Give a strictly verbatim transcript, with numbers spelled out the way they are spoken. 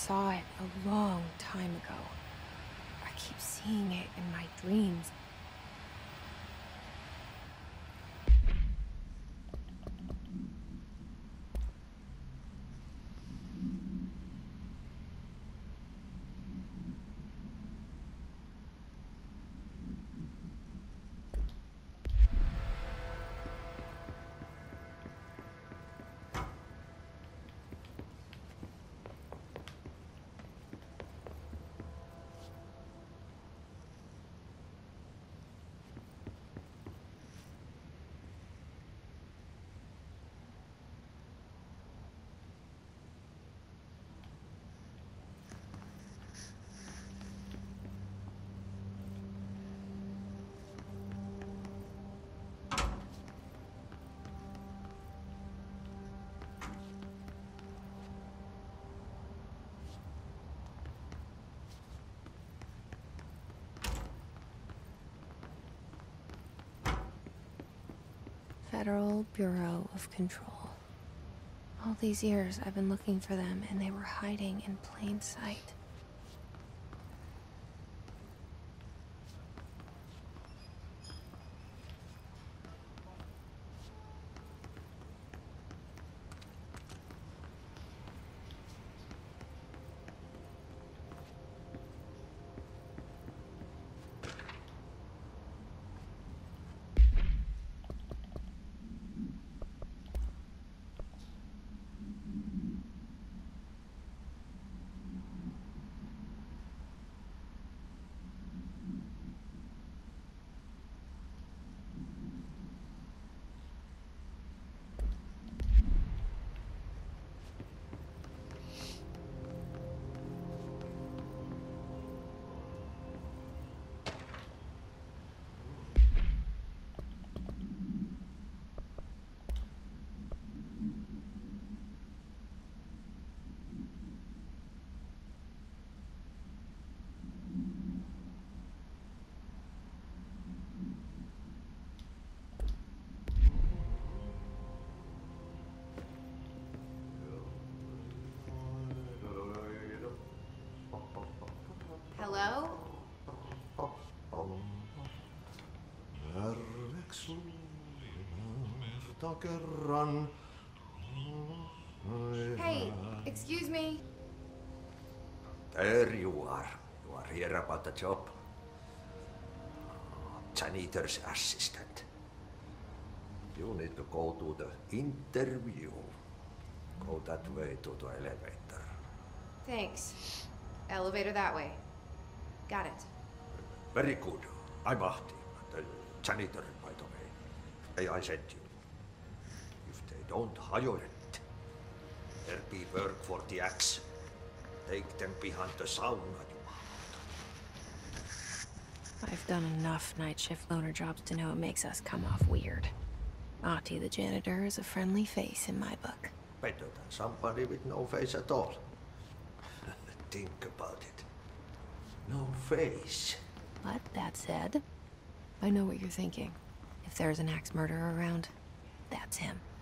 saw it a long time ago. I keep seeing it in my dreams. Federal Bureau of Control. All these years I've been looking for them, and they were hiding in plain sight. Hello? Hey, excuse me. There you are. You are here about the job. Janitor's assistant. You need to go to the interview. Go that way to the elevator. Thanks. Elevator that way. Got it. Very good. I'm Ahti, the janitor, by the way. I sent you. If they don't hire it, there'll be work for the axe. Take them behind the sauna, you I've done enough night shift loner jobs to know it makes us come off weird. Ahti the janitor is a friendly face in my book. Better than somebody with no face at all. Think about it. No face. But that said, I know what you're thinking. If there's an axe murderer around, that's him.